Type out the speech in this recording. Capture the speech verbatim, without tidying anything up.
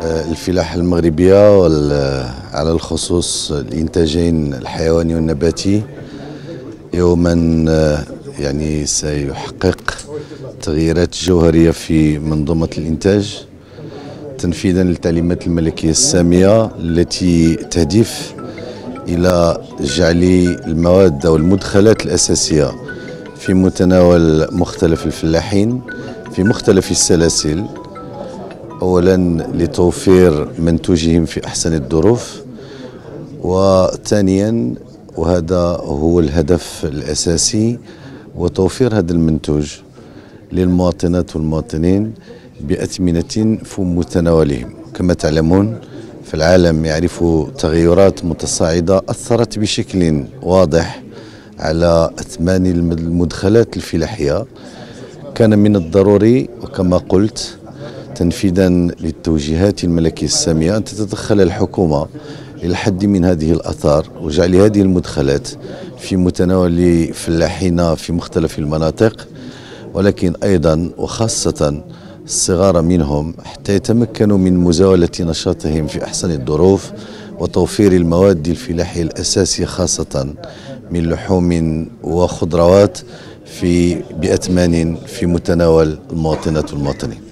الفلاحة المغربية على الخصوص الإنتاجين الحيواني والنباتي يوما يعني سيحقق تغييرات جوهرية في منظومة الإنتاج تنفيذا للتعليمات الملكية السامية التي تهدف إلى جعل المواد أو المدخلات الأساسية في متناول مختلف الفلاحين في مختلف السلاسل، أولا لتوفير منتوجهم في أحسن الظروف، وثانيا وهذا هو الهدف الأساسي وتوفير هذا المنتوج للمواطنات والمواطنين بأثمنة في متناولهم. كما تعلمون فالعالم يعرف تغيرات متصاعدة أثرت بشكل واضح على أثمان المدخلات الفلاحية. كان من الضروري وكما قلت تنفيذا للتوجيهات الملكية السامية أن تتدخل الحكومة إلى الحد من هذه الآثار وجعل هذه المدخلات في متناول فلاحين في مختلف المناطق، ولكن أيضا وخاصة الصغار منهم حتى يتمكنوا من مزاولة نشاطهم في أحسن الظروف وتوفير المواد الفلاحية الأساسية خاصة من لحوم وخضروات في بأثمان في متناول المواطنات والمواطنين.